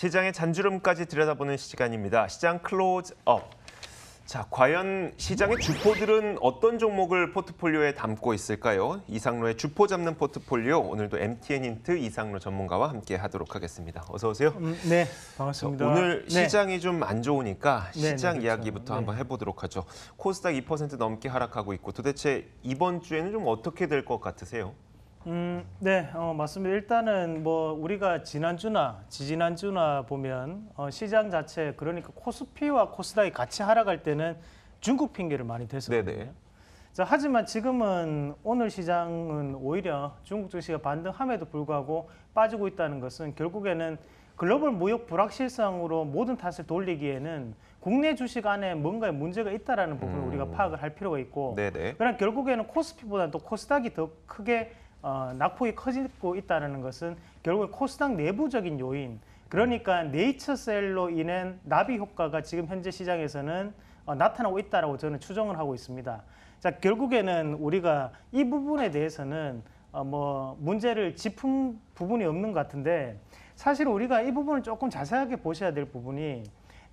시장의 잔주름까지 들여다보는 시간입니다. 시장 클로즈업. 자, 과연 시장의 주포들은 어떤 종목을 포트폴리오에 담고 있을까요? 이상로의 주포 잡는 포트폴리오, 오늘도 MTN 힌트 이상로 전문가와 함께 하도록 하겠습니다. 어서 오세요. 네, 반갑습니다. 오늘 네. 시장이 좀 안 좋으니까 시장 그렇죠. 이야기부터 한번 해보도록 하죠. 코스닥 2% 넘게 하락하고 있고 도대체 이번 주에는 좀 어떻게 될 것 같으세요? 네, 맞습니다. 일단은 뭐 우리가 지난주나 지지난주나 보면 시장 자체, 그러니까 코스피와 코스닥이 같이 하락할 때는 중국 핑계를 많이 댔었거든요. 네네. 자, 하지만 지금은 오늘 시장은 오히려 중국 증시가 반등함에도 불구하고 빠지고 있다는 것은 결국에는 글로벌 무역 불확실성으로 모든 탓을 돌리기에는 국내 주식 안에 뭔가 문제가 있다라는 부분을 우리가 파악을 할 필요가 있고, 네네. 그러나 결국에는 코스피보다는 또 코스닥이 더 크게 낙폭이 커지고 있다는 것은 결국 코스닥 내부적인 요인, 그러니까 네이처셀로 인한 나비 효과가 지금 현재 시장에서는 나타나고 있다라고 저는 추정을 하고 있습니다. 자, 결국에는 우리가 이 부분에 대해서는 뭐 문제를 짚은 부분이 없는 것 같은데, 사실 우리가 이 부분을 조금 자세하게 보셔야 될 부분이,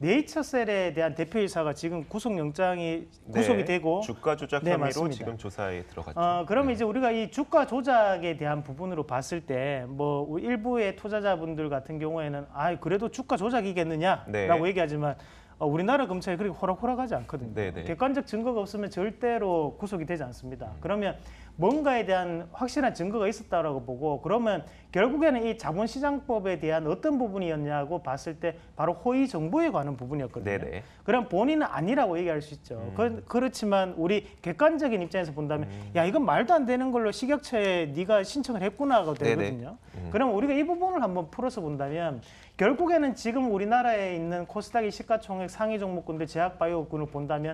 네이처셀에 대한 대표이사가 지금 구속영장이 구속이 되고 주가 조작 네, 혐의로 맞습니다. 지금 조사에 들어갔죠. 그러면 이제 우리가 이 주가 조작에 대한 부분으로 봤을 때 뭐 일부의 투자자분들 같은 경우에는 그래도 주가 조작이겠느냐라고 네. 얘기하지만 우리나라 검찰이 그렇게 호락호락하지 않거든요. 네네. 객관적 증거가 없으면 절대로 구속이 되지 않습니다. 그러면 뭔가에 대한 확실한 증거가 있었다라고 보고, 그러면 결국에는 이 자본시장법에 대한 어떤 부분이었냐고 봤을 때 바로 허위 정보에 관한 부분이었거든요. 네네. 그럼 본인은 아니라고 얘기할 수 있죠. 그렇지만 우리 객관적인 입장에서 본다면 야, 이건 말도 안 되는 걸로 식약처에 네가 신청을 했구나가 되거든요. 그럼 우리가 이 부분을 한번 풀어서 본다면 결국에는 지금 우리나라에 있는 코스닥의 시가총액 상위 종목군들 제약바이오군을 본다면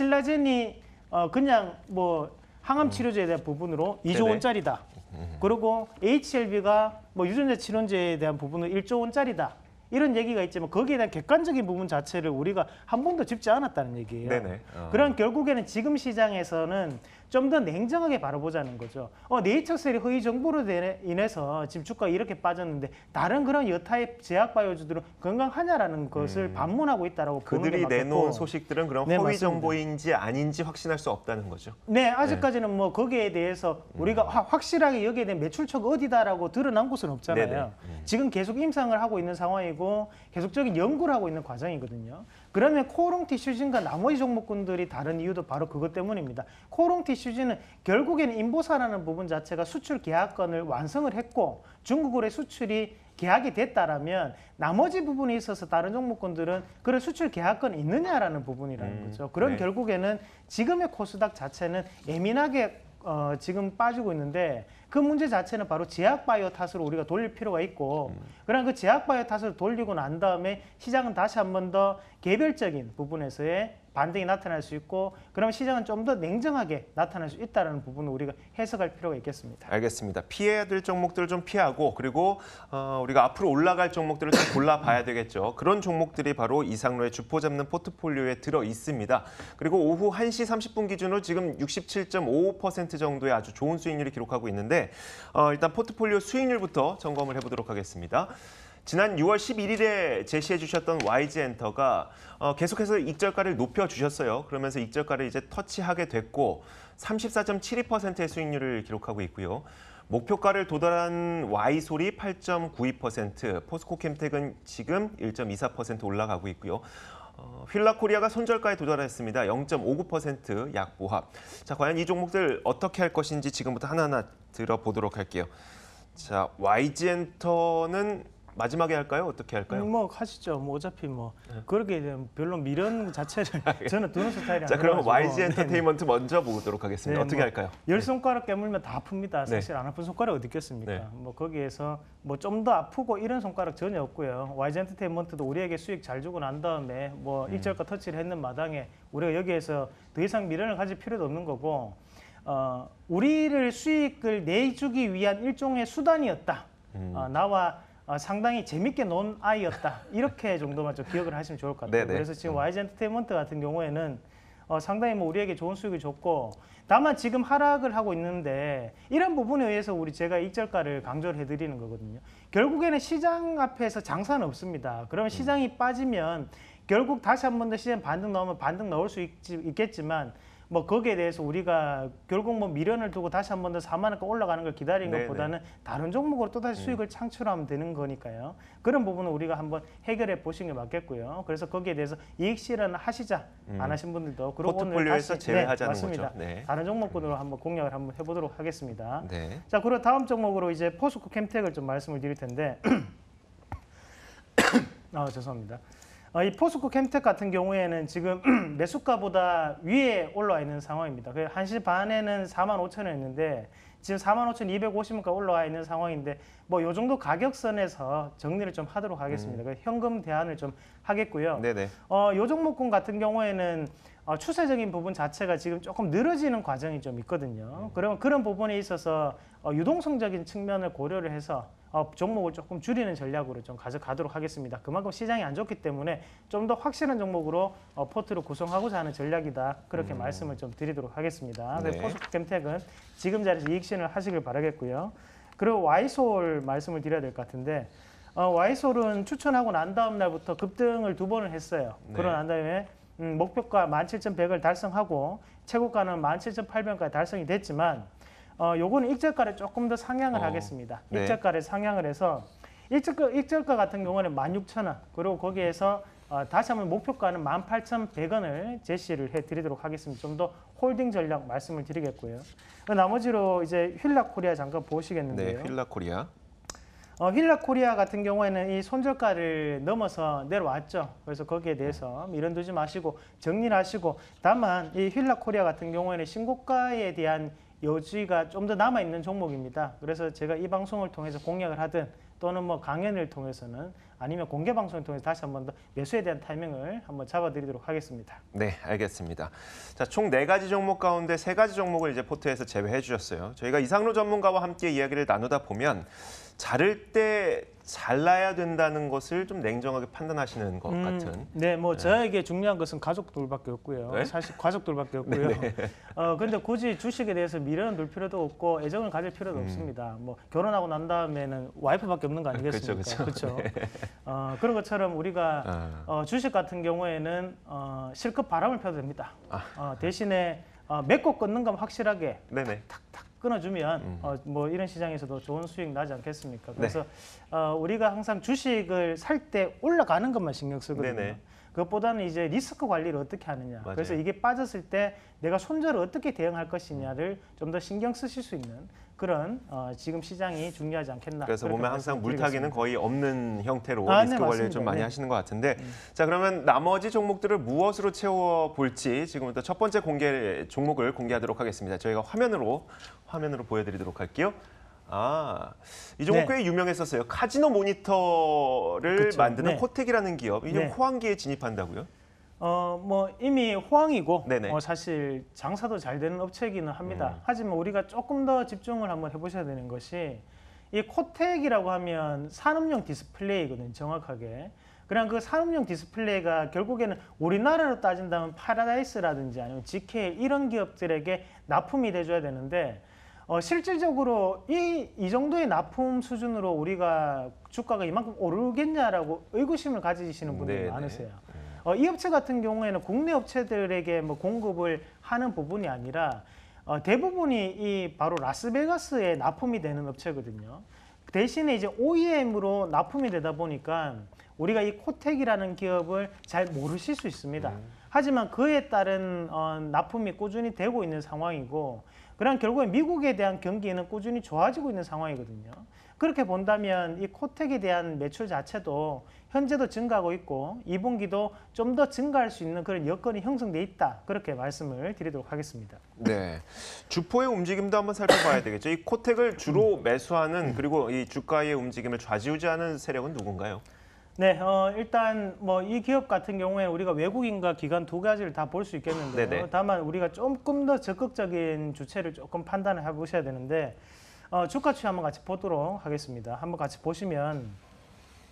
신라젠이 그냥 뭐 항암 치료제에 대한 부분으로 2조 네네. 원짜리다. 그리고 HLB가 뭐 유전자 치료제에 대한 부분은 1조 원짜리다. 이런 얘기가 있지만 거기에 대한 객관적인 부분 자체를 우리가 한 번도 짚지 않았다는 얘기예요. 네네. 그런 결국에는 지금 시장에서는 좀 더 냉정하게 바라보자는 거죠. 네이처셀이 허위 정보로 인해서 지금 주가가 이렇게 빠졌는데 다른 그런 여타의 제약바이오주들은 건강하냐라는 것을 반문하고 있다라고 보는 게 그들이 맞겠고. 내놓은 소식들은 그럼 네, 허위 맞습니다. 정보인지 아닌지 확신할 수 없다는 거죠. 네, 아직까지는 뭐 거기에 대해서 우리가 확실하게 여기에 대한 매출처가 어디다라고 드러난 곳은 없잖아요. 네네. 지금 계속 임상을 하고 있는 상황이고 계속적인 연구를 하고 있는 과정이거든요. 그러면 코오롱 티슈진과 나머지 종목군들이 다른 이유도 바로 그것 때문입니다. 코오롱 티슈진은 결국에는 인보사라는 부분 자체가 수출 계약건을 완성을 했고 중국으로의 수출이 계약이 됐다라면 나머지 부분에 있어서 다른 종목군들은 그런 수출 계약건이 있느냐라는 부분이라는 거죠. 그럼 네. 결국에는 지금의 코스닥 자체는 예민하게 지금 빠지고 있는데 그 문제 자체는 바로 제약바이오 탓으로 우리가 돌릴 필요가 있고, 그런 그 제약바이오 탓을 돌리고 난 다음에 시장은 다시 한 번 더 개별적인 부분에서의 반등이 나타날 수 있고, 그러면 시장은 좀 더 냉정하게 나타날 수 있다는 부분을 우리가 해석할 필요가 있겠습니다. 알겠습니다. 피해야 될 종목들을 좀 피하고, 그리고 우리가 앞으로 올라갈 종목들을 좀 골라봐야 되겠죠. 그런 종목들이 바로 이상로의 주포 잡는 포트폴리오에 들어 있습니다. 그리고 오후 1시 30분 기준으로 지금 67.55% 정도의 아주 좋은 수익률을 기록하고 있는데, 일단 포트폴리오 수익률부터 점검을 해보도록 하겠습니다. 지난 6월 11일에 제시해 주셨던 YG엔터가 계속해서 익절가를 높여주셨어요. 그러면서 익절가를 이제 터치하게 됐고 34.72%의 수익률을 기록하고 있고요. 목표가를 도달한 Y솔이 8.92%, 포스코캠텍은 지금 1.24% 올라가고 있고요. 휠라코리아가 손절가에 도달했습니다. 0.59% 약보합. 자, 과연 이 종목들 어떻게 할 것인지 지금부터 하나하나 들어보도록 할게요. 자, YG엔터는 마지막에 할까요? 어떻게 할까요? 뭐 하시죠. 뭐 어차피 뭐 그렇게 되면 별로 미련 자체를 저는 두는 스타일이 자, 아니라서. 그럼 YG 엔터테인먼트 먼저 보도록 하겠습니다. 네, 어떻게 뭐 할까요? 열 손가락 깨물면 다 아픕니다. 네. 사실 안 아픈 손가락 어디 있겠습니까? 네. 뭐 거기에서 뭐 좀 더 아프고 이런 손가락 전혀 없고요. YG 엔터테인먼트도 우리에게 수익 잘 주고 난 다음에 뭐 일절가 터치를 했는 마당에 우리가 여기에서 더 이상 미련을 가질 필요도 없는 거고, 우리를 수익을 내주기 위한 일종의 수단이었다. 나와 상당히 재밌게 논 아이였다. 이렇게 정도만 좀 기억을 하시면 좋을 것 같아요. 네네. 그래서 지금 YG 엔터테인먼트 같은 경우에는 상당히 뭐 우리에게 좋은 수익을 줬고, 다만 지금 하락을 하고 있는데 이런 부분에 의해서 제가 익절가를 강조를 해드리는 거거든요. 결국에는 시장 앞에서 장사는 없습니다. 그러면 시장이 빠지면 결국 다시 한 번 더 시장 반등 나오면 반등 나올 수 있겠지만 뭐 거기에 대해서 우리가 결국 뭐 미련을 두고 다시 한 번 더 4만 원까지 올라가는 걸 기다리는 네네. 것보다는 다른 종목으로 또 다시 수익을 창출하면 되는 거니까요. 그런 부분은 우리가 한번 해결해 보시는 게 맞겠고요. 그래서 거기에 대해서 이익 실현 하시자 안 하신 분들도 그리고 오늘 포트폴리오에서 다시 제외하자는 맞습니다. 거죠. 네. 다른 종목군으로 한번 공략을 한번 해보도록 하겠습니다. 네. 자, 그리고 다음 종목으로 이제 포스코 캠텍을 좀 말씀을 드릴 텐데, 죄송합니다. 이 포스코 캠텍 같은 경우에는 지금 매수가보다 위에 올라와 있는 상황입니다. 1시 반에는 45,000원이었는데 지금 45,250원까지 올라와 있는 상황인데 뭐 요 정도 가격선에서 정리를 좀 하도록 하겠습니다. 현금 대안을 좀 하겠고요. 네네. 요 종목군 같은 경우에는 추세적인 부분 자체가 지금 조금 늘어지는 과정이 좀 있거든요. 그러면 그런 부분에 있어서 유동성적인 측면을 고려를 해서 종목을 조금 줄이는 전략으로 좀 가져가도록 하겠습니다. 그만큼 시장이 안 좋기 때문에 좀 더 확실한 종목으로 포트를 구성하고자 하는 전략이다. 그렇게 말씀을 좀 드리도록 하겠습니다. 네. 포스코 캠텍은 지금 자리에서 이익 실현을 하시길 바라겠고요. 그리고 와이솔 말씀을 드려야 될 것 같은데 와이솔은 추천하고 난 다음 날부터 급등을 2번을 했어요. 네. 그러고 난 다음에 목표가 17,100을 달성하고 최고가는 17,800원까지 달성이 됐지만 요거는 익절가를 조금 더 상향을 하겠습니다. 네. 익절가를 상향을 해서 익절가 같은 경우는 16,000원 그리고 거기에서 다시 한번 목표가는 18,100원을 제시를 해드리도록 하겠습니다. 좀 더 홀딩 전략 말씀을 드리겠고요. 나머지로 이제 휠라코리아 잠깐 보시겠는데요. 네, 휠라코리아. 휠라코리아 같은 경우에는 이 손절가를 넘어서 내려왔죠. 그래서 거기에 대해서 미련 두지 마시고 정리를 하시고, 다만 이 휠라코리아 같은 경우에는 신고가에 대한 여지가 좀 더 남아 있는 종목입니다. 그래서 제가 이 방송을 통해서 공략을 하든 또는 뭐 강연을 통해서는 아니면 공개 방송을 통해서 다시 한번 더 매수에 대한 타이밍을 한번 잡아드리도록 하겠습니다. 네, 알겠습니다. 자, 총 4가지 종목 가운데 3가지 종목을 이제 포트에서 제외해 주셨어요. 저희가 이상로 전문가와 함께 이야기를 나누다 보면 자를 때 잘라야 된다는 것을 좀 냉정하게 판단하시는 것 같은. 네, 뭐 저에게 중요한 것은 가족들밖에 없고요. 네? 사실 가족들밖에 없고요. 근데 굳이 주식에 대해서 미련을 둘 필요도 없고 애정을 가질 필요도 없습니다. 뭐 결혼하고 난 다음에는 와이프밖에 없는 거 아니겠습니까? 그렇죠. 그런 것처럼 우리가 주식 같은 경우에는 실컷 바람을 펴도 됩니다. 대신에 맺고 끊는 건 확실하게 네네. 탁탁 끊어주면 뭐 이런 시장에서도 좋은 수익 나지 않겠습니까? 그래서 우리가 항상 주식을 살 때 올라가는 것만 신경 쓰거든요. 네네. 그것보다는 이제 리스크 관리를 어떻게 하느냐. 맞아요. 그래서 이게 빠졌을 때 내가 손절을 어떻게 대응할 것이냐를 좀 더 신경 쓰실 수 있는 그런 지금 시장이 중요하지 않겠나. 그래서 그렇게 보면 항상 말씀드리겠습니다. 물타기는 거의 없는 형태로 네, 리스크 관리를 맞습니다. 좀 많이 네. 하시는 것 같은데 자, 그러면 나머지 종목들을 무엇으로 채워볼지 지금부터 첫 번째 종목을 공개하도록 하겠습니다. 저희가 화면으로 보여드리도록 할게요. 이 종목 꽤 유명했었어요. 카지노 모니터를 그쵸. 만드는 네. 코텍이라는 기업, 이제 네. 호황기에 진입한다고요? 뭐 이미 호황이고 네네. 사실 장사도 잘 되는 업체이기는 합니다. 하지만 우리가 조금 더 집중을 한번 해보셔야 되는 것이 이 코텍이라고 하면 산업용 디스플레이거든요, 정확하게. 그냥 그 산업용 디스플레이가 결국에는 우리나라로 따진다면 파라다이스라든지 아니면 GK 이런 기업들에게 납품이 돼줘야 되는데 실질적으로 이 정도의 납품 수준으로 우리가 주가가 이만큼 오르겠냐라고 의구심을 가지시는 분들이 네네. 많으세요. 이 업체 같은 경우에는 국내 업체들에게 뭐 공급을 하는 부분이 아니라 대부분이 이 바로 라스베가스에 납품이 되는 업체거든요. 대신에 이제 OEM으로 납품이 되다 보니까 우리가 이 코텍이라는 기업을 잘 모르실 수 있습니다. 하지만 그에 따른 납품이 꾸준히 되고 있는 상황이고, 그럼 결국에 미국에 대한 경기는 꾸준히 좋아지고 있는 상황이거든요. 그렇게 본다면 이 코텍에 대한 매출 자체도 현재도 증가하고 있고 2분기도 좀 더 증가할 수 있는 그런 여건이 형성돼 있다. 그렇게 말씀을 드리도록 하겠습니다. 네, 주포의 움직임도 한번 살펴봐야 되겠죠. 이 코텍을 주로 매수하는 그리고 이 주가의 움직임을 좌지우지하는 세력은 누군가요? 네, 일단 뭐 이 기업 같은 경우에 우리가 외국인과 기관 두 가지를 다 볼 수 있겠는데요. 네네. 다만 우리가 조금 더 적극적인 주체를 조금 판단을 해보셔야 되는데 주가 추이 한번 같이 보도록 하겠습니다. 한번 같이 보시면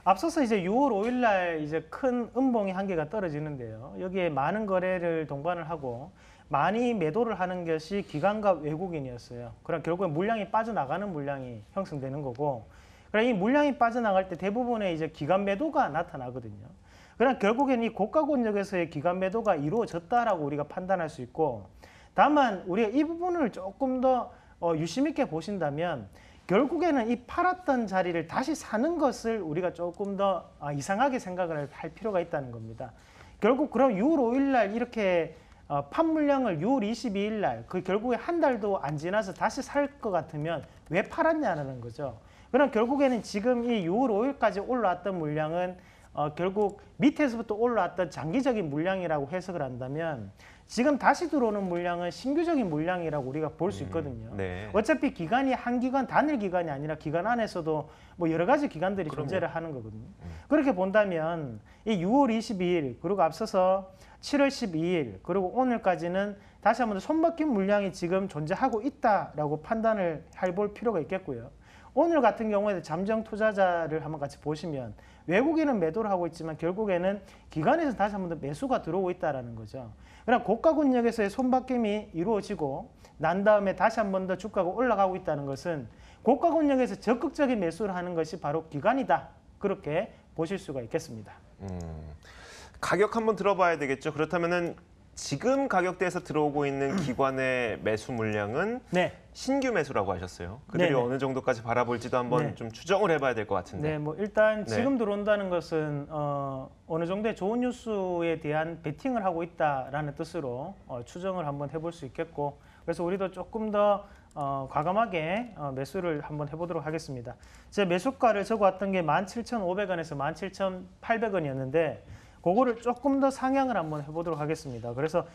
앞서서 이제 6월 5일 날 이제 큰 음봉이 한 개가 떨어지는데요. 여기에 많은 거래를 동반을 하고 많이 매도를 하는 것이 기관과 외국인이었어요. 그럼 결국에 물량이 빠져나가는 물량이 형성되는 거고, 그럼 이 물량이 빠져나갈 때 대부분의 이제 기관 매도가 나타나거든요. 그럼 결국엔 이 고가 권역에서의 기관 매도가 이루어졌다라고 우리가 판단할 수 있고, 다만 우리가 이 부분을 조금 더 유심 있게 보신다면 결국에는 이 팔았던 자리를 다시 사는 것을 우리가 조금 더 이상하게 생각을 할 필요가 있다는 겁니다. 결국 그럼 6월 5일 날 이렇게 판 물량을 6월 22일 날 그 결국에 한 달도 안 지나서 다시 살 것 같으면 왜 팔았냐는 거죠. 그럼 결국에는 지금 이 6월 5일까지 올라왔던 물량은 결국 밑에서부터 올라왔던 장기적인 물량이라고 해석을 한다면 지금 다시 들어오는 물량은 신규적인 물량이라고 우리가 볼 수 있거든요. 네. 어차피 기간이 한 기간, 단일 기간이 아니라 기간 안에서도 뭐 여러 가지 기간들이 존재를 하는 거거든요. 그렇게 본다면 이 6월 22일 그리고 앞서서 7월 12일 그리고 오늘까지는 다시 한번 손바뀐 물량이 지금 존재하고 있다라고 판단을 해볼 필요가 있겠고요. 오늘 같은 경우에도 잠정 투자자를 한번 같이 보시면 외국인은 매도를 하고 있지만 결국에는 기관에서 다시 한번 더 매수가 들어오고 있다는 거죠. 그럼 고가 권역에서의 손바뀜이 이루어지고 난 다음에 다시 한번 더 주가가 올라가고 있다는 것은 고가 권역에서 적극적인 매수를 하는 것이 바로 기관이다. 그렇게 보실 수가 있겠습니다. 가격 한번 들어봐야 되겠죠. 그렇다면은 지금 가격대에서 들어오고 있는 기관의 매수 물량은 네. 신규 매수라고 하셨어요. 그들이 네네. 어느 정도까지 바라볼지도 한번 네. 좀 추정을 해봐야 될 것 같은데. 네, 뭐 일단 네. 지금 들어온다는 것은 어느 정도의 좋은 뉴스에 대한 베팅을 하고 있다라는 뜻으로 추정을 한번 해볼 수 있겠고, 그래서 우리도 조금 더 과감하게 매수를 한번 해보도록 하겠습니다. 제 매수가를 적어왔던 게 17,500원에서 17,800원이었는데 그거를 조금 더 상향을 한번 해보도록 하겠습니다. 그래서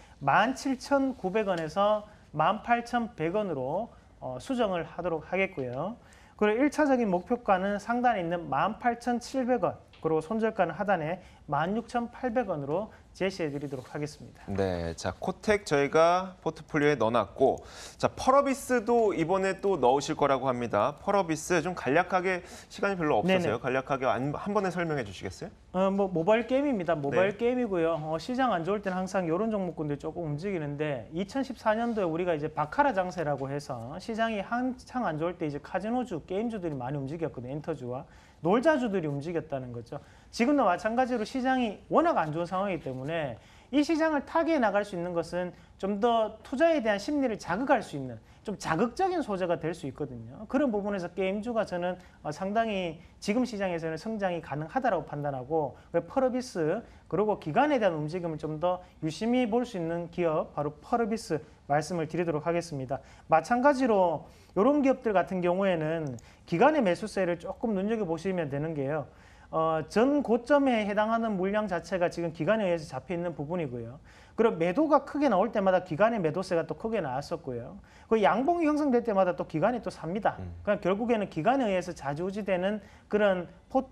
17,900원에서 18,100원으로 수정을 하도록 하겠고요. 그리고 1차적인 목표가는 상단에 있는 18,700원, 그리고 손절가는 하단에 16,800원으로 제시해 드리도록 하겠습니다. 네, 자 코텍 저희가 포트폴리오에 넣어놨고, 자 펄어비스도 이번에 또 넣으실 거라고 합니다. 펄어비스 좀 간략하게 시간이 별로 없어서요. 네네. 간략하게 한 번에 설명해 주시겠어요? 뭐 모바일 게임입니다. 모바일 네. 게임이고요. 시장 안 좋을 때는 항상 이런 종목군들이 조금 움직이는데 2014년도에 우리가 이제 바카라 장세라고 해서 시장이 한창 안 좋을 때 이제 카지노주, 게임주들이 많이 움직였거든요. 엔터주와 놀자주들이 움직였다는 거죠. 지금도 마찬가지로 시장이 워낙 안 좋은 상황이기 때문에 이 시장을 타개해 나갈 수 있는 것은 좀 더 투자에 대한 심리를 자극할 수 있는 좀 자극적인 소재가 될 수 있거든요. 그런 부분에서 게임주가 저는 상당히 지금 시장에서는 성장이 가능하다고 판단하고, 펄어비스 그리고 기관에 대한 움직임을 좀 더 유심히 볼 수 있는 기업 바로 펄어비스 말씀을 드리도록 하겠습니다. 마찬가지로 이런 기업들 같은 경우에는 기관의 매수세를 조금 눈여겨보시면 되는 게요. 전 고점에 해당하는 물량 자체가 지금 기관에 의해서 잡혀 있는 부분이고요. 그리고 매도가 크게 나올 때마다 기관의 매도세가 또 크게 나왔었고요. 그 양봉이 형성될 때마다 또 기관이 또 삽니다. 그러니까 결국에는 기관에 의해서 좌지우지되는 그런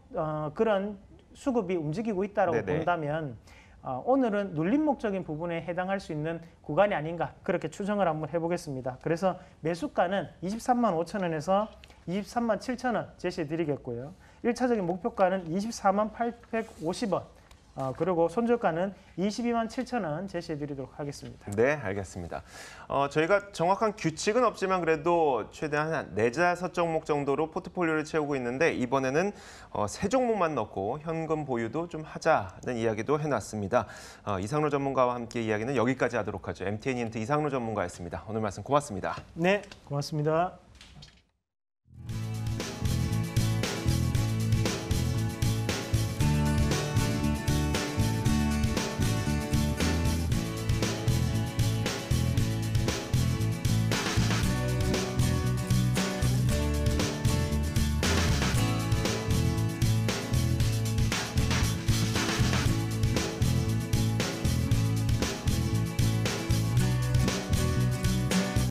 수급이 움직이고 있다고 네네. 본다면 오늘은 눌림 목적인 부분에 해당할 수 있는 구간이 아닌가 그렇게 추정을 한번 해보겠습니다. 그래서 매수가는 23만 5천 원에서 23만 7천 원 제시해 드리겠고요. 1차적인 목표가는 24만 850원, 그리고 손절가는 22만 7천 원 제시해 드리도록 하겠습니다. 네, 알겠습니다. 저희가 정확한 규칙은 없지만 그래도 최대한 한 4~5종목 정도로 포트폴리오를 채우고 있는데 이번에는 3종목만 넣고 현금 보유도 좀 하자는 이야기도 해놨습니다. 이상로 전문가와 함께 이야기는 여기까지 하도록 하죠. MTN 인트 이상로 전문가였습니다. 오늘 말씀 고맙습니다. 네, 고맙습니다.